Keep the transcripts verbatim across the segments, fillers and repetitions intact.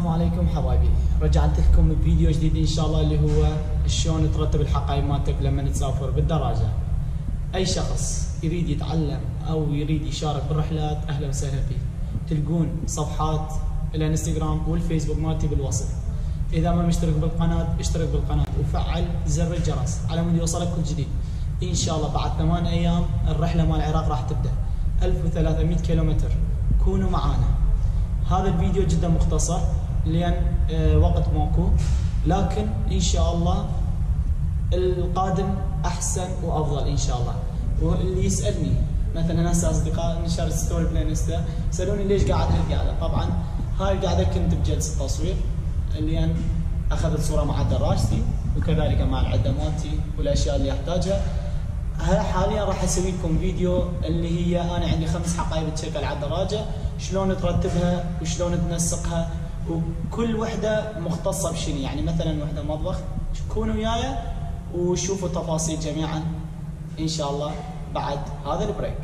السلام عليكم حبايبي، رجعت لكم بفيديو جديد ان شاء الله اللي هو شلون ترتب الحقائب مالتك لما تسافر بالدراجه. اي شخص يريد يتعلم او يريد يشارك بالرحلات اهلا وسهلا فيه. تلقون صفحات الانستغرام والفيسبوك مالتي بالوصف. اذا ما مشترك بالقناه اشترك بالقناه وفعل زر الجرس على مود يوصلك كل جديد. ان شاء الله بعد ثمان ايام الرحله مال العراق راح تبدا ألف وثلاثمئة كيلومتر. كونوا معانا. هذا الفيديو جدا مختصر لان آه وقت ماكو، لكن ان شاء الله القادم احسن وافضل ان شاء الله. واللي يسالني مثلا هسه اصدقاء نشر ستوري بالانستا سالوني ليش قاعد هالقعده. طبعا هاي القعده كنت بجلسه تصوير لان اخذت صوره مع دراجتي وكذلك مع العده مالتي والاشياء اللي احتاجها. حاليا راح اسوي لكم فيديو اللي هي انا عندي خمس حقائب تشكل على الدراجه، شلون ترتبها وشلون تنسقها، وكل وحده مختصه بشنو. يعني مثلا وحده مطبخ، كونوا وياي وشوفوا التفاصيل جميعا ان شاء الله بعد هذا البريك.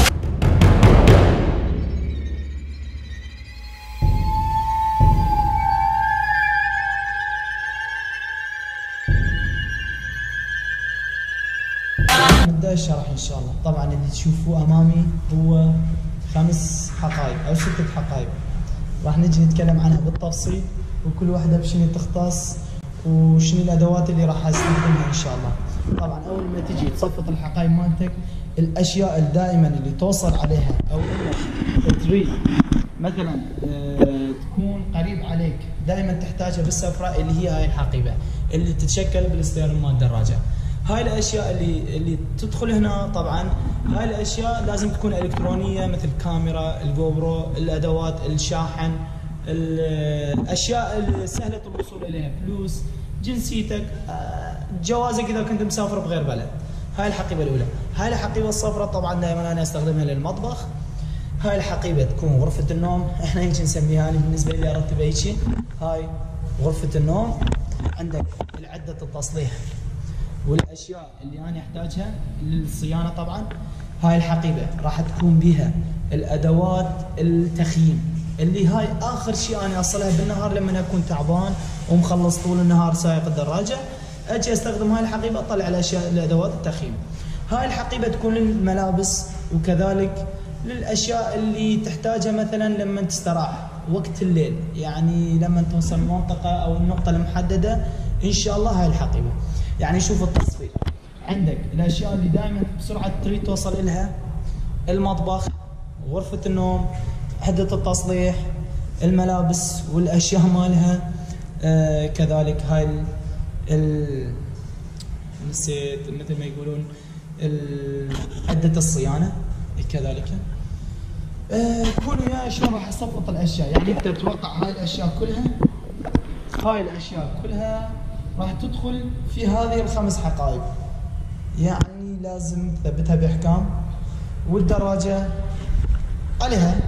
نبدأ الشرح ان شاء الله. طبعا اللي تشوفوه امامي هو خمس حقائب او ستة حقائب، راح نجي نتكلم عنها بالتفصيل وكل واحدة بشنو تختص وشنو الادوات اللي راح استخدمها ان شاء الله. طبعا اول ما تجي تصفط الحقائب مالتك، الاشياء اللي دائما اللي توصل عليها او انك تريد مثلا أه تكون قريب عليك دائما تحتاجها بالسفره اللي هي هاي الحقيبه اللي تتشكل بالستيرن مال الدراجه. هاي الاشياء اللي اللي تدخل هنا، طبعا هاي الاشياء لازم تكون الكترونيه مثل الكاميرا، الجوبرو، الادوات، الشاحن، الاشياء السهله الوصول اليها، فلوس، جنسيتك، جوازك اذا كنت مسافر بغير بلد. هاي الحقيبه الاولى. هاي الحقيبه الصفراء طبعا دائما انا استخدمها للمطبخ. هاي الحقيبه تكون غرفه النوم، احنا هيك نسميها انا بالنسبه لي ارتبها هيك. هاي غرفه النوم. عندك العده التصليح والاشياء اللي انا احتاجها للصيانه. طبعا هاي الحقيبه راح تكون بها الادوات التخييم اللي هاي اخر شيء انا اصلها بالنهار لما اكون تعبان ومخلص طول النهار سايق الدراجه، اجي استخدم هاي الحقيبه اطلع الاشياء الادوات التخييم. هاي الحقيبه تكون للملابس وكذلك للاشياء اللي تحتاجها مثلا لما تستراح وقت الليل، يعني لما توصل المنطقه او النقطه المحدده ان شاء الله. هاي الحقيبه يعني شوف التصوير، عندك الاشياء اللي دائما بسرعه تريد توصل لها، المطبخ، غرفه النوم، عده التصليح، الملابس والاشياء مالها، آه كذلك هاي ال, ال نسيت مثل ما يقولون عده الصيانه كذلك. آه كونوا وياي شلون راح اصفط الاشياء. يعني انت تتوقع هاي الاشياء كلها هاي الاشياء كلها راح تدخل في هذه الخمس حقائب، يعني لازم تثبتها باحكام. والدراجه عليها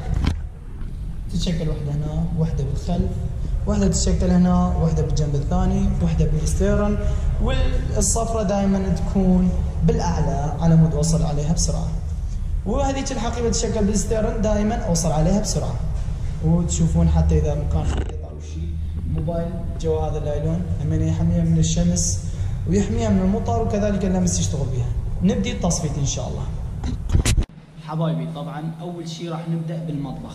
تتشكل وحده هنا، وحده بالخلف، وحده تتشكل هنا، وحده بالجنب الثاني، وحده بالستيرن، والصفرة دائما تكون بالاعلى على مود اوصل عليها بسرعه. وهذيك الحقيبه تتشكل بالستيرن دائما اوصل عليها بسرعه. وتشوفون حتى اذا مكان قطع او شيء موبايل جو هذا اللايلون هم يحميها من الشمس ويحميها من المطر وكذلك اللمس يشتغل بها. نبدي التصفيط ان شاء الله حبايبي. طبعا اول شيء راح نبدا بالمطبخ،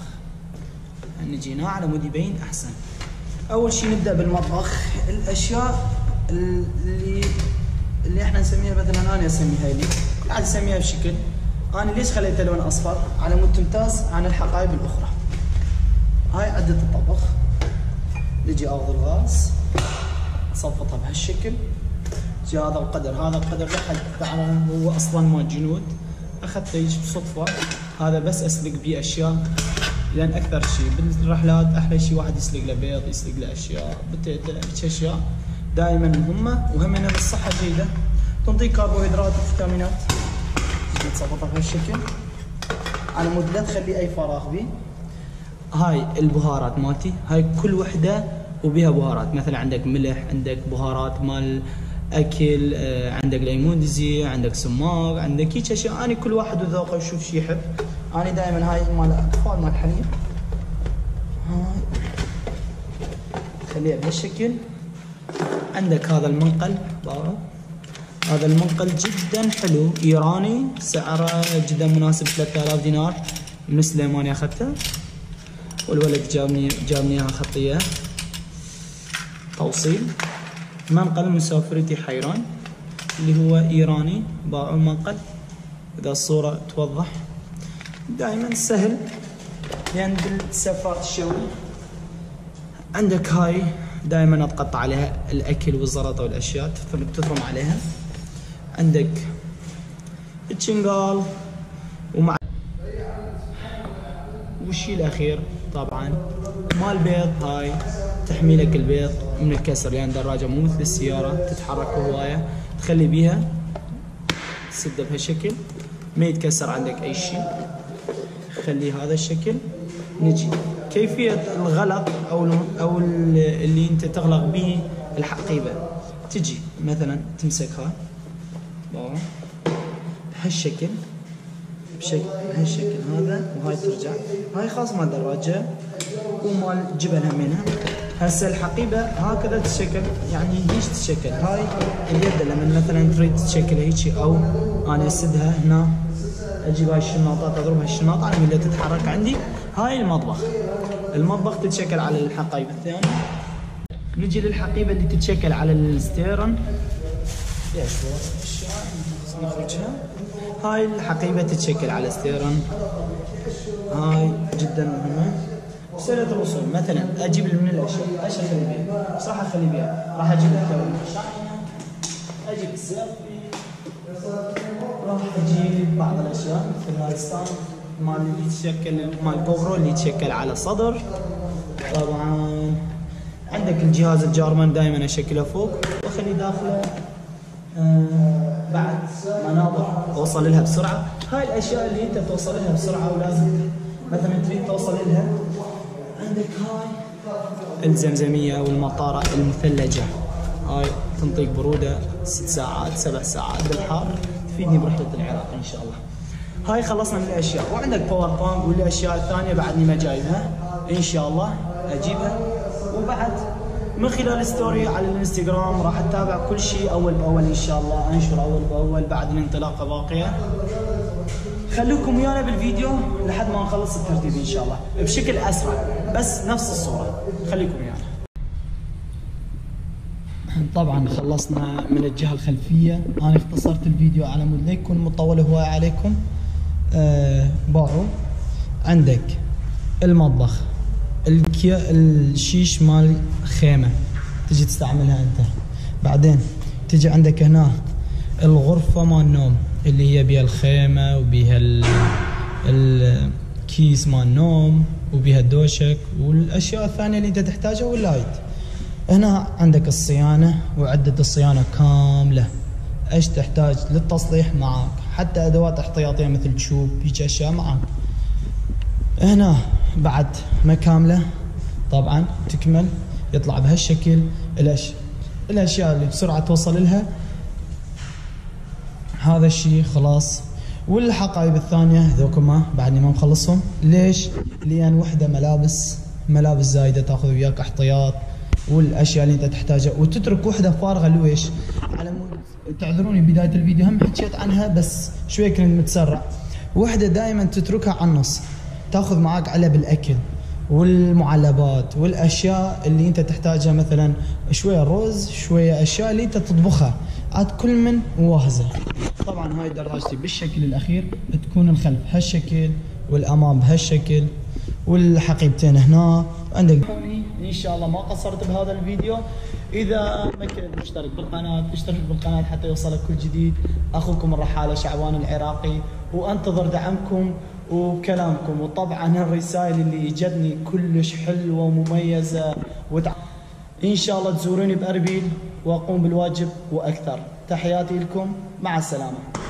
نجي هنا على مود يبين احسن. اول شيء نبدا بالمطبخ. الاشياء اللي اللي احنا نسميها مثلا انا اسميها لي قاعد اسميها بشكل، انا ليش خليتها لون اصفر على مود تمتاز عن الحقائب الاخرى. هاي عده الطبخ، نجي اخذ الغاز صفطها بهالشكل. جي هذا القدر، هذا القدر لحد طبعا هو اصلا مال جنود، اخذته هيك بصدفه. هذا بس اسلق بيه اشياء، لان اكثر شيء بالرحلات احلى شيء واحد يسلق له بيض، يسلق له اشياء بتيتا، هيك اشياء دائما مهمه وهمنا بالصحه جيده، تنطيك كربوهيدرات وفيتامينات. تجي تصفطها بهالشكل على مود لا تخلي اي فراغ بيه. هاي البهارات مالتي، هاي كل وحده وبها بهارات، مثلا عندك ملح، عندك بهارات مال اكل، آه عندك ليمون دزي، عندك سماق، عندك هيك اشياء. انا كل واحد وذوقه يشوف شو يحب. انا دائما هاي مال الاطفال مال حليب. هاي خليها بهالشكل. عندك هذا المنقل، هذا المنقل جدا حلو ايراني، سعره جدا مناسب، ثلاثة آلاف دينار من سليماني اخذته، والولد جابني جابني اياها خطيه توصيل. منقل من سوفريتي حيران اللي هو ايراني، باعوا المنقل اذا الصوره توضح. دائما سهل لان بالسفات الشوي. عندك هاي دائما اتقطع عليها الاكل والزلطه والاشياء تثرم عليها. عندك الشنغال ومع والشيء الاخير طبعا مال بيض، هاي تحمي لك البيض من الكسر، لان يعني دراجه مو مثل السياره تتحرك هوايه، تخلي بيها تسده بهالشكل ما يتكسر عندك اي شيء. خليه هذا الشكل. نجي كيفيه الغلق او او اللي انت تغلق به الحقيبه. تجي مثلا تمسكها بهالشكل، بشكل بهالشكل هذا، وهاي ترجع. هاي خاص مال دراجه ومال جبل همينها. هسه الحقيبه هكذا تتشكل، يعني هيش تتشكل. هاي اليد لما مثلا تريد تتشكل هيك، او انا اسدها هنا، اجيب هاي الشناطات اضربها الشناطه على اللي تتحرك عندي. هاي المطبخ، المطبخ تتشكل على الحقيبه الثانيه. نجي للحقيبه اللي تتشكل على الستيرن. يا شو نخرجها. هاي الحقيبه تتشكل على الستيرن، هاي جدا مهمه. سهله الوصول. مثلا اجيب من الاشياء، ايش اخلي بيها؟ ايش راح اخلي بيها؟ راح اجيب الكوي، اجيب السقف، راح اجيب بعض الاشياء مثل هاي الستاند مال اللي يتشكل، مال كوبرو اللي يتشكل على الصدر. طبعا عندك الجهاز الجارمان دائما اشكله فوق واخلي داخله آه بعد مناظر اوصل لها بسرعه. هاي الاشياء اللي انت توصل لها بسرعه ولازم مثلا تريد توصل لها. عندك هاي الزمزميه والمطاره المثلجه، هاي تنطيك بروده ست ساعات سبع ساعات بالحار، تفيدني برحله العراق ان شاء الله. هاي خلصنا من الاشياء. وعندك باور بانك والاشياء الثانيه بعدني ما جايبها، ان شاء الله اجيبها. وبعد من خلال ستوري على الانستغرام راح اتابع كل شيء اول باول ان شاء الله، انشر اول باول بعد الانطلاقه باقيه. خلوكم ويانا بالفيديو لحد ما نخلص الترتيب ان شاء الله بشكل اسرع، بس نفس الصوره. خليكم ويانا. طبعا خلصنا من الجهه الخلفيه. انا اختصرت الفيديو على مود لا يكون مطول هواي عليكم. آه باعوا. عندك المطبخ، الكيا الشيش مال خيمه تجي تستعملها انت. بعدين تجي عندك هنا الغرفه مال النوم اللي هي بيها الخيمه وبيها الكيس مال النوم وبيها الدوشك والاشياء الثانيه اللي انت تحتاجها واللايت. هنا عندك الصيانه وعده الصيانه كامله، ايش تحتاج للتصليح معك، حتى ادوات احتياطيه مثل تشوب هيك اشياء معك. هنا بعد ما كامله طبعا تكمل يطلع بهالشكل الاشياء الاشياء اللي بسرعه توصل لها. هذا الشيء خلاص. والحقائب الثانيه هذوكما بعدني ما مخلصهم. ليش؟ لان وحده ملابس ملابس زايده تاخذ وياك احتياط والاشياء اللي انت تحتاجها، وتترك وحده فارغه. لويش؟ على مود تعذروني بدايه الفيديو هم حكيت عنها بس شوي كنت متسرع. وحده دائما تتركها على النص، تاخذ معك علب الاكل والمعلبات والاشياء اللي انت تحتاجها، مثلا شويه رز شويه اشياء اللي انت تطبخها، عاد كل من واهزه. طبعا هاي دراجتي بالشكل الاخير تكون الخلف هالشكل والامام بهالشكل والحقيبتين هنا. عندك ان شاء الله ما قصرت بهذا الفيديو. اذا ما كنت مشترك بالقناه اشترك بالقناه حتى يوصلك كل جديد. اخوكم الرحاله شعبان العراقي، وانتظر دعمكم وكلامكم، وطبعا الرسائل اللي اجتني كلش حلوه ومميزه وتع... ان شاء الله تزوروني باربيل واقوم بالواجب واكثر. تحياتي لكم، مع السلامه.